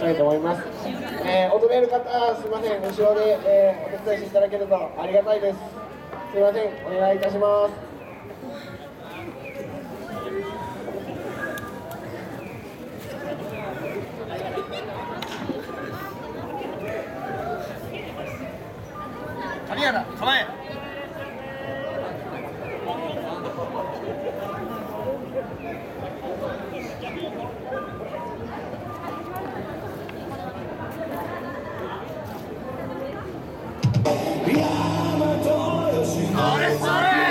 たいと思います。踊れる方、すみません、後ろで、お手伝いしていただけるとありがたいです。すみません、お願いいたします。 神谷だ、構え。それそれ。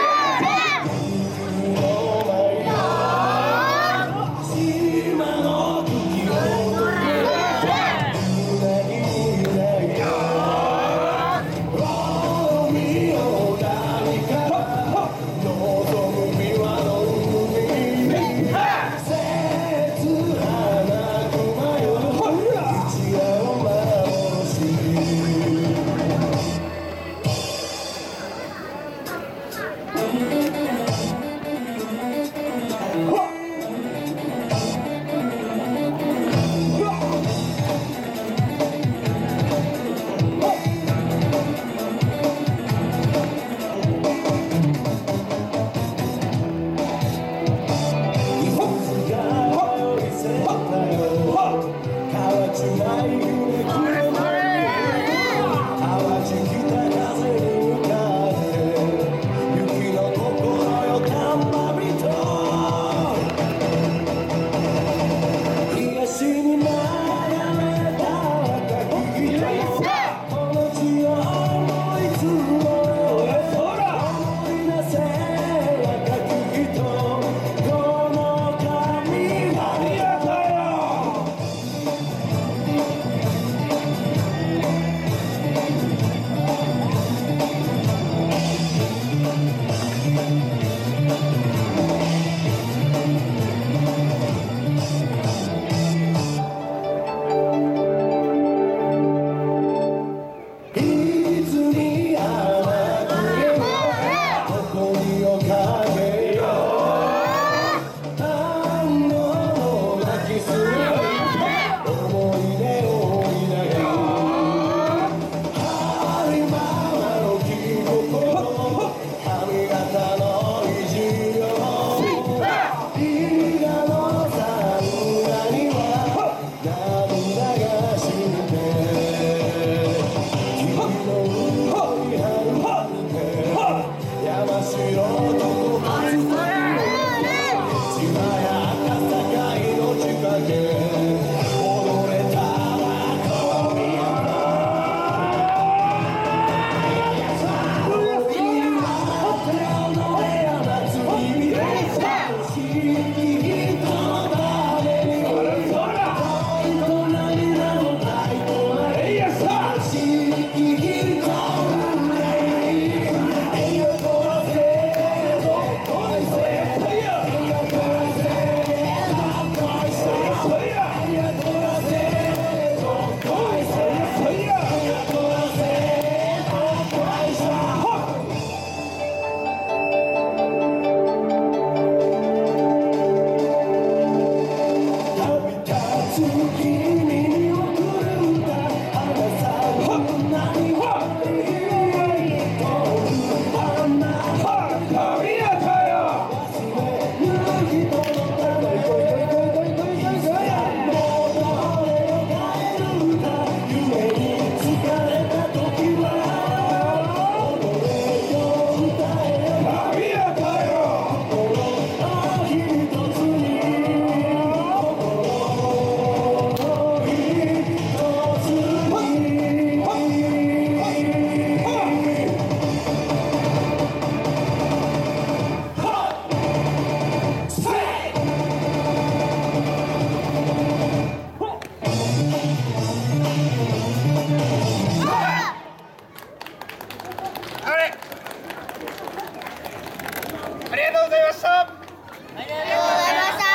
ありがとうございました。 ありがとうございました。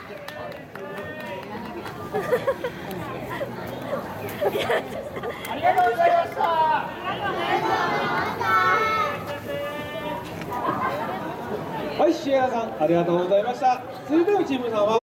ありがとうございました。 はい、シエラさん、ありがとうございました。続いてのチームさんは